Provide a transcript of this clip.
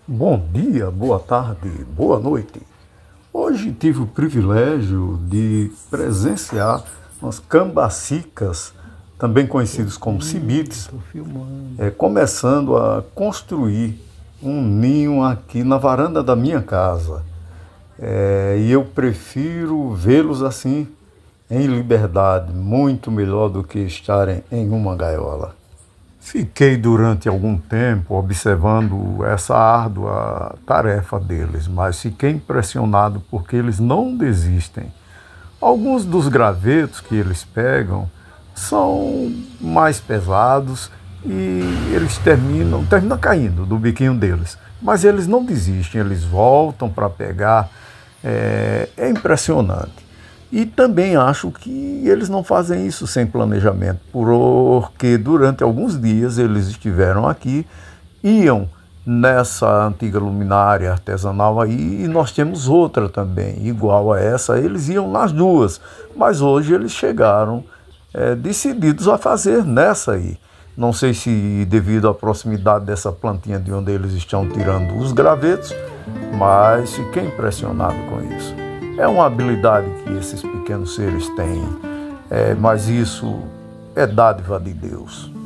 Bom dia, boa tarde, boa noite. Hoje tive o privilégio de presenciar umas cambacicas, também conhecidos como cibites, começando a construir um ninho aqui na varanda da minha casa. E eu prefiro vê-los assim, em liberdade, muito melhor do que estarem em uma gaiola. Fiquei durante algum tempo observando essa árdua tarefa deles, mas fiquei impressionado porque eles não desistem. Alguns dos gravetos que eles pegam são mais pesados e eles terminam caindo do biquinho deles. Mas eles não desistem, eles voltam para pegar. É impressionante. E também acho que eles não fazem isso sem planejamento, porque durante alguns dias eles estiveram aqui, iam nessa antiga luminária artesanal aí, e nós temos outra também, igual a essa, eles iam nas duas, mas hoje eles chegaram decididos a fazer nessa aí. Não sei se devido à proximidade dessa plantinha de onde eles estão tirando os gravetos, mas fiquei impressionado com isso. É uma habilidade que esses pequenos seres têm, mas isso é dádiva de Deus.